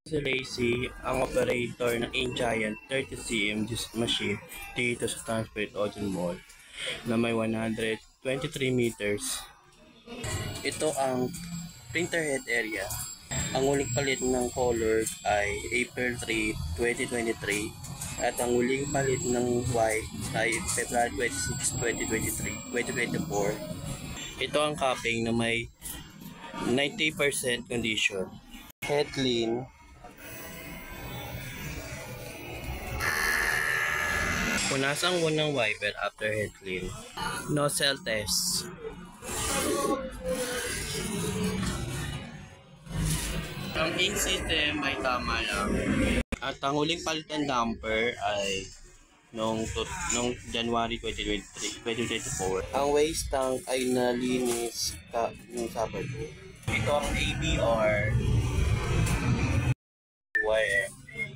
Si Lacey, ang operator ng InGiant 30cm machine dito sa Transparent Ocean Mall na may 123 meters. Ito ang printer head area. Ang huling palit ng color ay April 3, 2023 at ang huling palit ng white ay February 26, 2024. Ito ang capping na may 90% condition. Head clean. Punasan mo ng wiper after head clean. Nozzle test. Ang ink system ay tama lang. At ang huling palit ng damper ay noong January 2024. Ang waste tank ay nalinis ng Sabado. Ito ang ABR wire.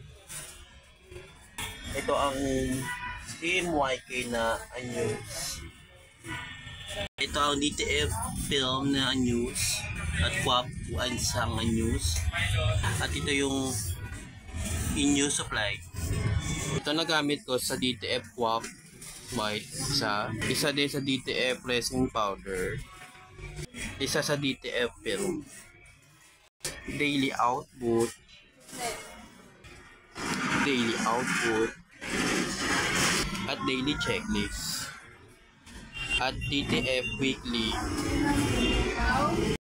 Ito ang CMYK na anyos. Ito ang DTF film na anyos at QAP isang anyos. At ito yung inyo supply. Ito na gamit ko sa DTF QAP white isa din sa DTF resin powder, isa sa DTF film. Daily output at daily checklist at DTF weekly.